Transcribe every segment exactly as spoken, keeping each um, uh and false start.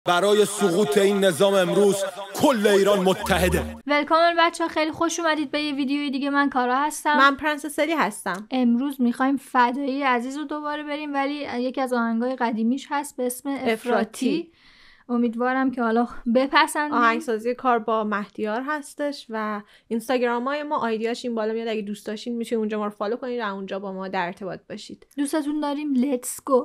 برای سقوط این نظام امروز کل ایران متحده. ولکام بچه ها، خیلی خوش اومدید به یه ویدیوی دیگه. من کارا هستم. من پرنسس الی هستم. امروز میخوایم فدایی عزیز رو دوباره بریم، ولی یکی از آهنگای قدیمیش هست به اسم افراطی. افراطی. امیدوارم که حالا بپسندید. آهنگسازی کار با مهدیار هستش و اینستاگرام های ما آیدیاش این بالا میاد. اگه دوست داشتین میتونید اونجا ما رو فالو کنید و اونجا با ما در ارتباط باشید. دوستتون داریم. لیتس گو.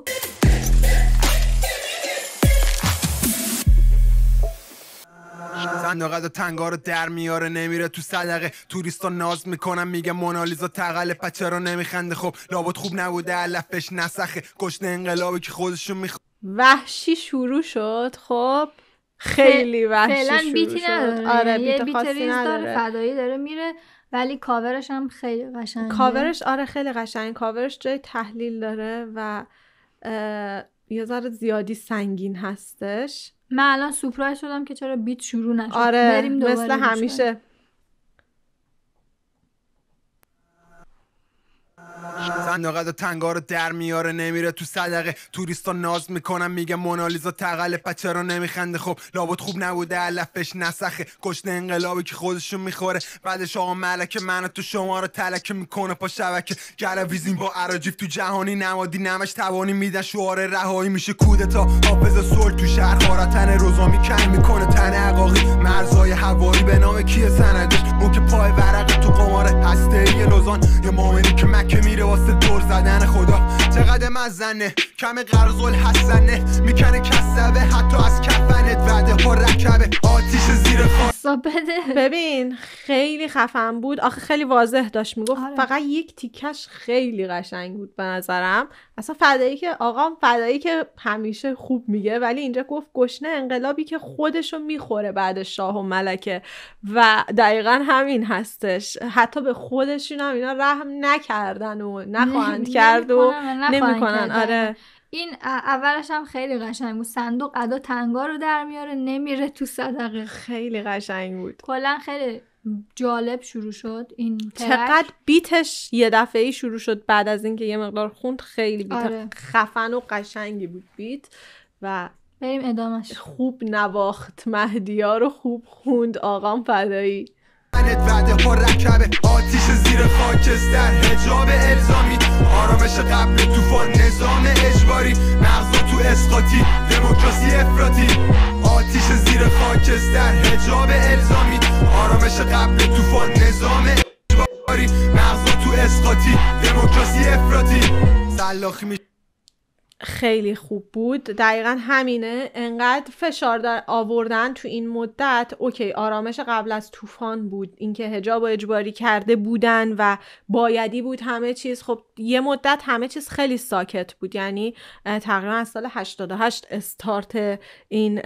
صندوق و تنگا رو در میاره نمیره تو صدقه. توریستا ناز میکنن میگه مونالیزا تقله پچه رو نمیخنده. خب لابد خوب نبوده علفش نسخه گشنه انقلابی که خودشون میخ... وحشی شروع شد. خب خیلی وحشی فعلا شروع بیتی شد. نداره. آره یه بیت خاصی ریز نداره. داره، فدایی داره میره، ولی کاورش هم خیلی قشنگه. کاورش آره خیلی قشنگ. کاورش جای تحلیل داره و یه ذره زیادی سنگین هستش. من الان سورپرایز شدم که چرا بیت شروع نشد. آره بریم دوباره مثل همیشه. صندوق و تنگا رو در میاره نمیره تو صدقه. توریستا ناز میکنن میگه مونالیزا تقله پچه رو نمیخنده. خب لابد خوب نبوده علفش نسخه گشنه انقلابی که خودشون میخوره. بعدش آقا ملک من تو شما رو تلکه میکنه پا شبکه. گرویزین با اراجیف تو جهانی نمادی نمش توانی میدن شعار رهایی میشه کودتا. حافظ صلح تو شهر خارتن روزامی کن میکنه تن عقاقی. مرزای هوایی به نام کیه سندش اون که پای ورقه تو قمار هسته‌ای لوزان. یه مومنی که مکه میره واسه دور زدن خدا. چقدر مزنه کم قرض الحسنه میکنه کسبه حتی از کفنت وعده ها رکبه آتیش زیر خواست. ببین خیلی خفن بود. آخه خیلی واضح داشت میگفت. آره. فقط یک تیکش خیلی قشنگ بود به نظرم. اصلا فدایی که آقا فدایی که همیشه خوب میگه، ولی اینجا گفت گشنه انقلابی که خودشو میخوره بعد شاه و ملکه و دقیقا همین هستش. حتی به خودشون هم اینا رحم نکردن و نخواهند کرد و نمیکنن. آره این اولش هم خیلی قشنگ بود. صندوق ادا تنگا رو در میاره نمیره تو صدقه. خیلی قشنگ بود. کلا خیلی جالب شروع شد این ترک. چقدر بیتش یه دفعه‌ای شروع شد بعد از اینکه یه مقدار خوند. خیلی بیت آره. خفن و قشنگی بود بیت و بریم ادامهش. خوب نواخت مهدیار رو خوب خوند آقام فدایی. وعده ها رکبه آتیش زیر خاکستر حجاب الزامی آرامش قبل طوفان نظام اجباری مغزا تو اسقاطی دموکراسی افراطی آتیش زیر خاکستر حجاب الزامی آرامش قبل طوفان نظام اجباری مغزا تو اسقاطی دموکراسی افراطی سلاخی می خیلی خوب بود. دقیقا همینه. انقدر فشار در آوردن تو این مدت. اوکی آرامش قبل از طوفان بود، اینکه حجاب و اجباری کرده بودن و بایدی بود همه چیز. خب یه مدت همه چیز خیلی ساکت بود، یعنی تقریبا از سال هشتاد و هشت استارت این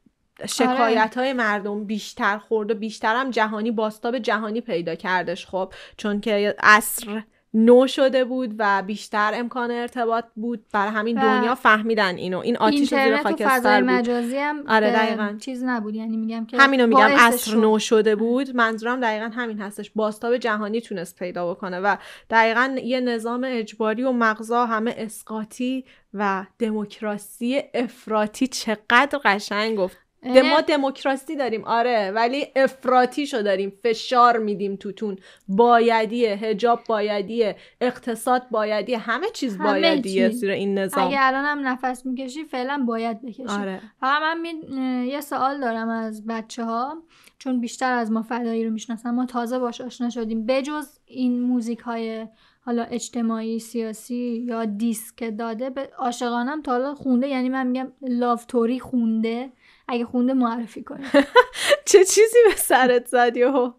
شکایت های مردم بیشتر خورد و بیشتر هم جهانی باستاب جهانی پیدا کردش. خب چون که عصر نو شده بود و بیشتر امکان ارتباط بود، برای همین دنیا فهمیدن اینو. این آتیش زیر خاکستر بود. مجازی هم آره دقیقاً چیز نبود، یعنی میگم که همینو میگم عصر نو شده بود. منظورم دقیقاً همین هستش. باستاب جهانی تونست پیدا بکنه و دقیقاً یه نظام اجباری و مغزا همه اسقاطی و دموکراسی افراطی. چقدر قشنگ گفت. ما دموکراسی داریم آره، ولی افراطیشو داریم. فشار میدیم توتون. بایدیه، حجاب بایدیه، اقتصاد بایدیه، همه چیز همه بایدیه زیر این نظام. اگه الان هم نفس میکشی فعلا باید بکشی. آره. فقط من می... یه سوال دارم از بچه ها، چون بیشتر از ما فدایی رو میشناسن، ما تازه باش آشنا شدیم. بجز این موزیک های حالا اجتماعی سیاسی یا دیسک داده، به عاشقانم تا حالا خونده؟ یعنی من میگم لافتوری خونده؟ اگه خونده معرفی کنی. چه چیزی به سرت زد یهو؟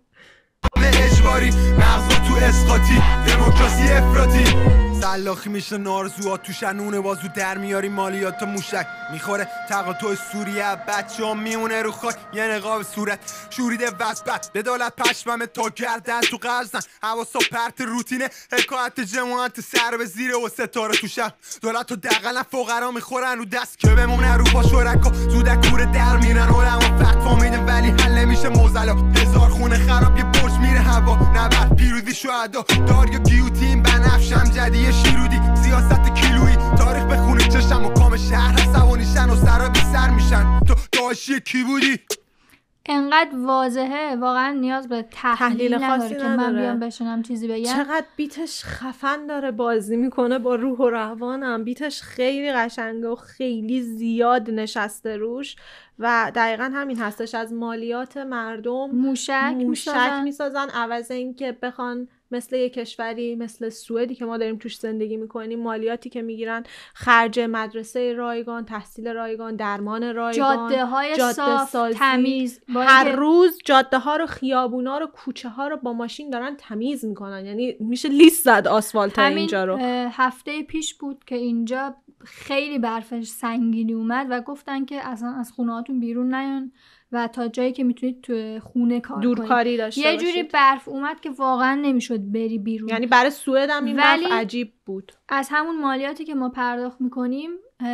اجباری مغزا تو اسقاطی دموکراسی افراطی سلاخی میشه نارزوات تو شنونه بازو در میاری مالیات موشک میخوره تقاطع سوریه بچه ها میمونه رو خاک یه نقاب صورت شوریده وزبت به دولت پشمم تا گردن تو قرزن حواسا پرت روتینه حکایت جماعت سر به زیره و ستاره تو شب دولت و دقلن فقرا میخورن رو دست که بمونه رو پا شرکا زودک کوره در میرن علما فتوا میده ولی حل نمیشه موزلا هزار خونه خراب یه برج میره هوا نبرد پیروزی شهدا داریا گیوتین بنفش امجدی شیرودی سیاست کیلویی تاریخ بخونی چشم و کام شهر عصبانیشن و سرا بی سر میشن تو حاشیه کی بودی؟ انقدر واضحه واقعا نیاز به تحلیل, تحلیل خاصی نداره که من نداره. بیام بشنم چیزی بگم. چقدر بیتش خفن داره بازی میکنه با روح و روانم. بیتش خیلی قشنگه و خیلی زیاد نشسته روش و دقیقا همین هستش، از مالیات مردم موشک موشک میسازن عوض اینکه بخوان مثل یک کشوری مثل سوئدی که ما داریم توش زندگی میکنیم مالیاتی که میگیرن خرج مدرسه رایگان، تحصیل رایگان، درمان رایگان، جاده های جاده صاف سازی. تمیز، هر روز جاده ها رو، خیابونا رو، کوچه ها رو با ماشین دارن تمیز میکنن. یعنی میشه لیست زد آسفالت اینجا رو. هفته پیش بود که اینجا خیلی برفش سنگینی اومد و گفتن که اصلا از خونه هاتون بیرون نیان و تا جایی که میتونید تو خونه کار کنید. دورکاری داشته یه باشید. جوری برف اومد که واقعا نمیشد بری بیرون. یعنی برای سوئد هم این برف عجیب بود. از همون مالیاتی که ما پرداخت میکنیم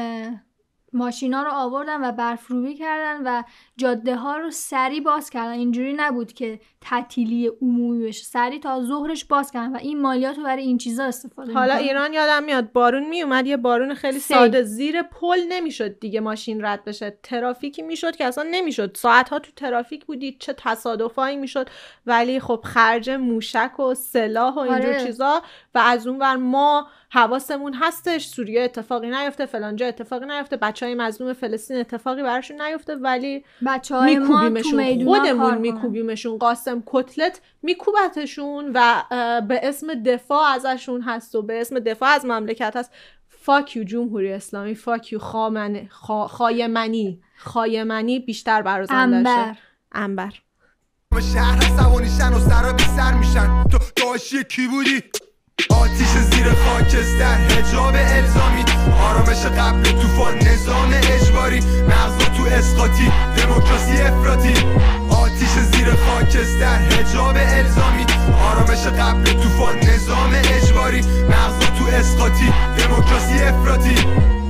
ماشینا رو آوردن و برف روبی کردن و جاده ها رو سری باز کردن. اینجوری نبود که تعطیلی عمومی بشه، سری تا ظهرش باز کردن و این مالیات رو برای این چیزا استفاده حالا میکنن. ایران یادم میاد بارون میومد، یه بارون خیلی سی. ساده، زیر پل نمیشد دیگه ماشین رد بشه، ترافیکی میشد که اصلا نمیشد، ساعتها تو ترافیک بودید، چه تصادفایی میشد. ولی خب خرج موشک و سلاح و اینجور آره. چیزا و از اون ور ما حواسمون هستش سوریه اتفاقی نیفته، فلانجا اتفاقی نیفته، بچهای مظلوم فلسطین اتفاقی براشون نیفته، ولی بچهای ما تو میدونا خودمون میکوبیمشون. قاسم کتلت میکوبتشون و به اسم دفاع ازشون هست و به اسم دفاع از مملکت هست. فاکیو جمهوری اسلامی، فاکیو خامنه، خا... خایمنی خایمنی بیشتر برازنده شه. انبر شهر سوانیشن و سرا بی سر میشن. تو داشی کی بودی؟ آتیش زیر خاکستر، حجاب الزامی، آرامش قبل طوفان، نظام اجباری، مغزا تو اسقاطی، دموکراسی افراطی. آتیش زیر خاکستر، حجاب الزامی، آرامش قبل طوفان، نظام اجباری، مغزا تو اسقاطی، دموکراسی افراطی.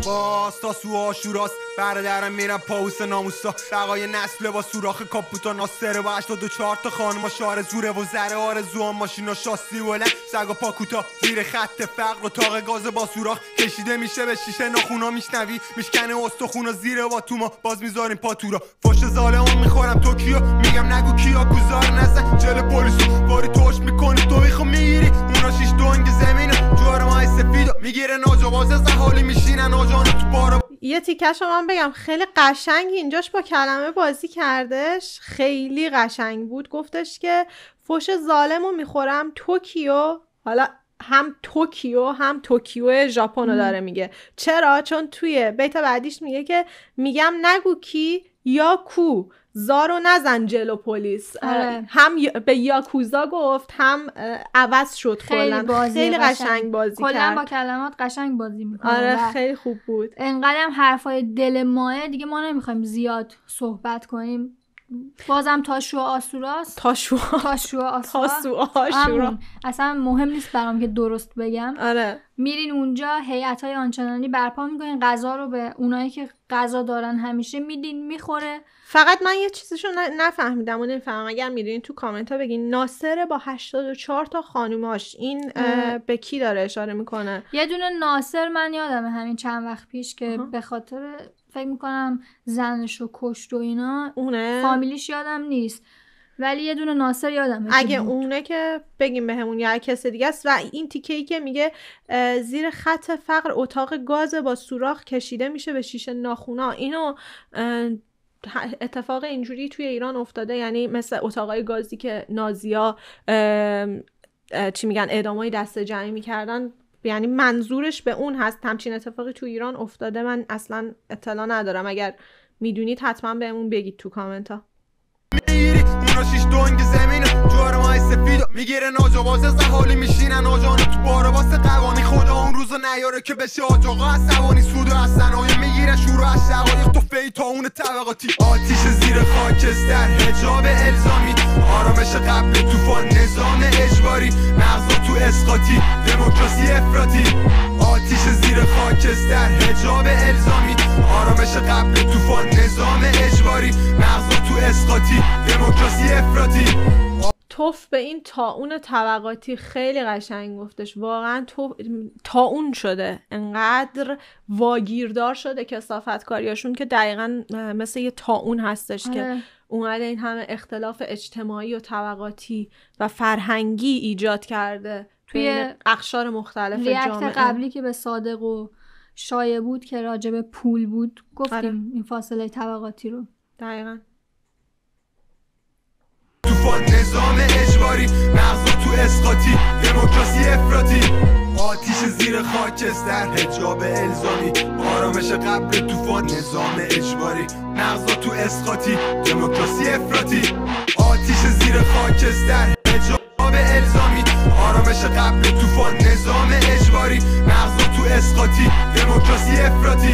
باز تا سو آشوراست، برادرم میرم پاوس ناموسا، بقای نسل با سوراخ کاپوتا ناصره با هشتاد و چهار تا خانما شعار زوره و زره آرزوان، ماشینا شاسی بلند، سگ و پاکوتا زیر خط فقر و تاق گاز با سوراخ کشیده میشه به شیشه ناخونا، میشنوی میشکنه استخونا زیر با تو ما باز میذاریم پاتورا. فوش ظالمون میخورم توکیو، میگم نگو کیا کوزار نزن جل پلیسو، باری توش میکنی تو بیخو میگیری اونا شیش دونگ زمینه جوار مای سفیدو میگیره ناجا باز زحالی میشینن آجانا تو بارا. یه تیکش رو من بگم خیلی قشنگ اینجاش با کلمه بازی کردش، خیلی قشنگ بود. گفتش که فوش ظالمو میخورم توکیو، حالا هم توکیو هم توکیو ژاپن رو داره میگه. چرا؟ چون توی بیت بعدیش میگه که میگم نگو کی یا کو، زارو نزن جلو پلیس. آره. هم به یاکوزا گفت هم عوض شد. خیلی بازی خیلی قشنگ, قشنگ بازی کلا کرد. با کلمات قشنگ بازی میکنه. آره خیلی خوب بود. انقدرم حرفای دل ماه دیگه ما نمیخوایم زیاد صحبت کنیم. بازم تاشو آسوراست. تاشو تاشو آسورا. تاسو آشورا. اصلا مهم نیست برام که درست بگم. آره. میرین اونجا هیئت‌های آنچنانی برپا میکنین، غذا رو به اونایی که غذا دارن همیشه میدین، میخوره. فقط من یه چیزشو نفهمیدم و نمیفهمم، اگر میدونین تو کامنت ها بگین. ناصر با هشتاد و چهار تا خانوماش این به کی داره اشاره میکنه؟ یه دونه ناصر من یادمه همین چند وقت پیش که آه. به خاطر فکر میکنم زنشو کشت و اینا، اونه؟ فامیلیش یادم نیست ولی یه دونه ناصر یادمه. اگه اونه که بگیم بهمون یا کسی دیگه است. و این تیکه‌ای که میگه زیر خط فقر اتاق گاز با سوراخ کشیده میشه به شیشه ناخونا، اینو اتفاق اینجوری توی ایران افتاده، یعنی مثل اتاقای گازی که نازیا چی میگن اعدامای دسته جمعی میکردن، یعنی منظورش به اون هست. همچین اتفاقی تو ایران افتاده، من اصلا اطلاع ندارم. اگر میدونید حتما بهمون بگید تو کامنت ها. شیش دونگ زمینه جوار مای سفیدو میگیره ناجا باز زحالی میشینن آجانا تو بارا واسه قوانی. خدا اون روزو نیاره که بشه آجاقا عصبانی، سودو از صنایع میگیرن شروع از شقایق تو فی تا اون طبقاتی. آتیش زیر خاکستر، حجاب الزامی، آرامش قبل طوفان، نظام اجباری، مغزا تو اسقاطی، دموکراسی افراطی. آتیش زیر خاکستر، حجاب الزامی، آرامش قبل طوفان، نظام اجباری، مغزا تو اسقاطی، دموکراسی افراطی. توف به این طاعون طبقاتی خیلی قشنگ گفتش. واقعا تو طاعون شده، انقدر واگیردار شده کثافتکاریاشون که دقیقاً مثل یه طاعون هستش. آره. که اومده این همه اختلاف اجتماعی و طبقاتی و فرهنگی ایجاد کرده توی اقشار مختلف جامعه. ریاکت قبلی که به صادق و شایع بود که راجب پول بود گفتیم. آره. این فاصله طبقاتی رو دقیقاً. طوفان نظام اجباری، مغزا تو اسقاطی، دموکراسی افراطی، آتیش زیر خاکستر، حجاب الزامی، آرامش قبل طوفان نظام اجباری، مغزا تو اسقاطی، دموکراسی افراطی، آتیش زیر خاکستر، حجاب الزامی، آرامش قبل طوفان نظام اجباری، مغزا تو اسقاطی، دموکراسی افراطی.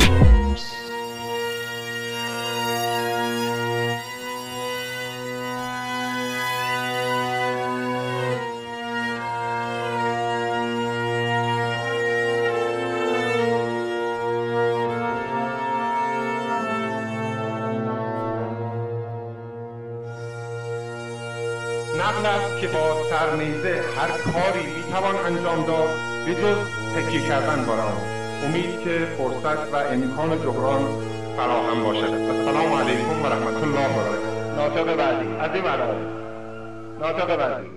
نقل است که با سرنیزه هر کاری میتوان انجام داد به جز تکیه کردن بر آن. امید که فرصت و امکان جبران فراهم باشد. السلام علیکم و رحمت الله و برکاته. ناطق بعدی از این مدارس. ناطق بعدی.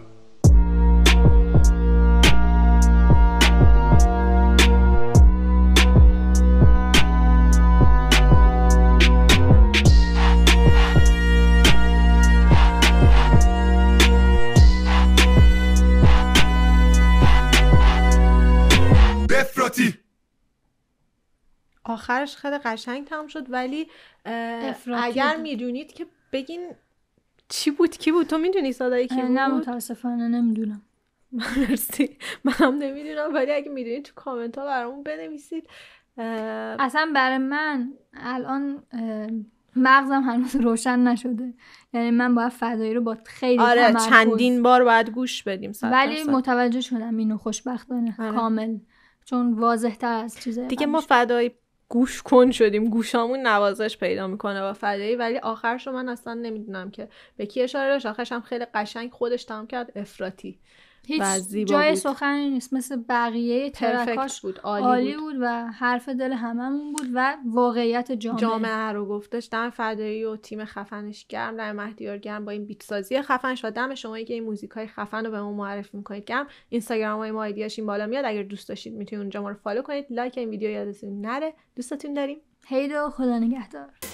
آخرش خیلی قشنگ تمام شد. ولی اگر میدونید که بگین چی بود کی بود. تو میدونی صدای کی بود؟ نه متاسفانه نمیدونم. مرسی. منم نمیدونم، ولی اگه میدونید تو کامنت ها برامون بنویسید. اصلا برای من الان مغزم هنوز روشن نشده، یعنی من باید فدایی رو با خیلی آره تمرکز چندین بار باید گوش بدیم. ولی متوجه شدم اینو خوشبختانه. آره. کامل، چون واضح تر از چیزه دیگه ما فدایی گوش کن شدیم، گوشامون نوازش پیدا میکنه با فدایی. ولی آخرش رو من اصلا نمیدونم که به کی اشاره داشت. آخرش هم خیلی قشنگ خودش تمام کرد، افراطی. هیچ جای سخنی نیست، مثل بقیه ترکاش بود. عالی, عالی بود. بود و حرف دل هممون بود و واقعیت جامعه جامعه رو گفتش. دم فدایی و تیم خفنش گرم، دم مهدیار گرم با این بیت سازی خفنش و دم شمایی که این موزیکای خفن رو به ما معرفی میکنید گرم. اینستاگرام ما ایدیاش این بالا میاد، اگر دوست داشتید میتونید اونجا ما رو فالو کنید. لایک این ویدیو یادتون نره. دوستتون داریم. هیدو، خدا نگهدار.